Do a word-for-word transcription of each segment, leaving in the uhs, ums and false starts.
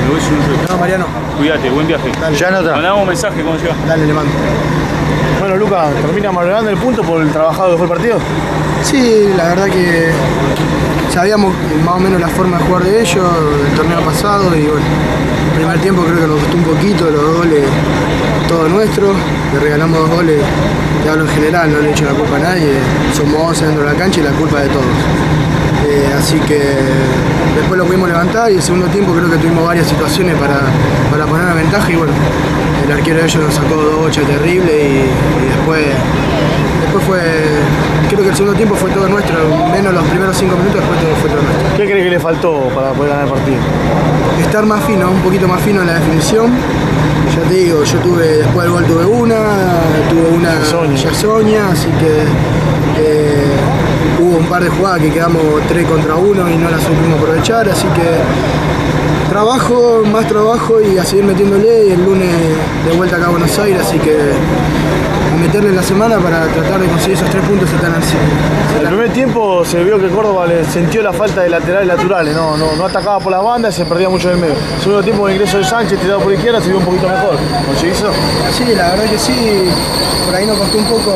lo ves un No, Mariano. Cuídate, buen viaje. Dale. Ya nota. Mandamos un mensaje, ¿cómo se va? Dale, le mando. Bueno, Luca, ¿termina malogrando el punto por el trabajado que fue el partido? Sí, la verdad que sabíamos más o menos la forma de jugar de ellos el torneo pasado y bueno, el primer tiempo creo que nos costó un poquito, los dos goles, todo nuestro, le regalamos dos goles, te hablo en general, no le he hecho la culpa a nadie, somos once dentro de la cancha y la culpa de todos. Eh, así que después lo pudimos levantar y el segundo tiempo creo que tuvimos varias situaciones para, para poner la ventaja y bueno, el arquero de ellos nos sacó dos bochas terribles y, y después, después fue, creo que el segundo tiempo fue todo nuestro, menos los primeros cinco minutos, después todo fue todo nuestro. ¿Qué crees que le faltó para poder ganar el partido? Estar más fino, un poquito más fino en la definición. Ya te digo, yo tuve, después del gol tuve una, tuve una ya Sonia, así que eh, hubo un par de jugadas que quedamos tres contra uno y no las supimos aprovechar, así que trabajo, más trabajo y a seguir metiéndole y el lunes de vuelta acá a Buenos Aires, así que a meterle en la semana para tratar de conseguir esos tres puntos que están al cien. En el primer tiempo se vio que Córdoba le sintió la falta de laterales naturales, no, no, no atacaba por las bandas y se perdía mucho en el medio. El segundo tiempo con el ingreso de Sánchez tirado por izquierda se vio un poquito mejor. ¿Consiguió eso? Sí, la verdad que sí, por ahí nos costó un poco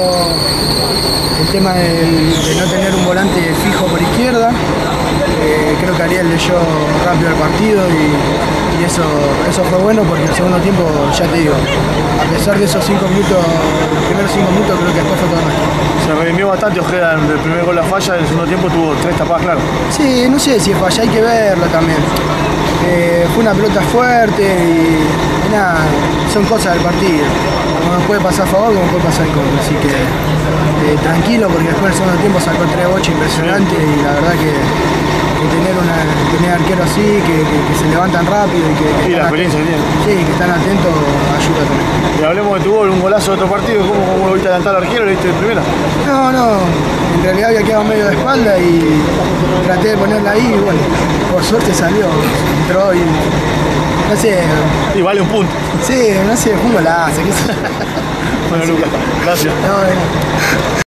el tema de, de no tener un volante fijo por izquierda. Eh, creo que Ariel leyó rápido el partido y, y eso, eso fue bueno porque el segundo tiempo, ya te digo, a pesar de esos cinco minutos, los primeros cinco minutos creo que después fue todo nuestro. Se redimió bastante Ojeda en el primer gol la falla, en el segundo tiempo tuvo tres tapadas claras. Sí, no sé si es falla, hay que verlo también. Eh, fue una pelota fuerte y, y nada, son cosas del partido. Como nos puede pasar a favor, como puede pasar en contra. Así que eh, tranquilo porque después del segundo tiempo sacó tres bochas impresionantes y la verdad que, que tener, una, tener arquero así, que, que, que se levantan rápido y que, que y la experiencia que tiene. Sí, que están atentos, ayuda también. Y hablemos de tu gol, un golazo de otro partido, ¿cómo, cómo lo viste adelantar al arquero? ¿Lo viste de primera? No, no, en realidad había quedado medio de espalda y traté de ponerla ahí y bueno, por suerte salió, entró y no sé. Y vale un punto. Sí, no sé, fue un golazo. Bueno, Lucas, gracias. No, no.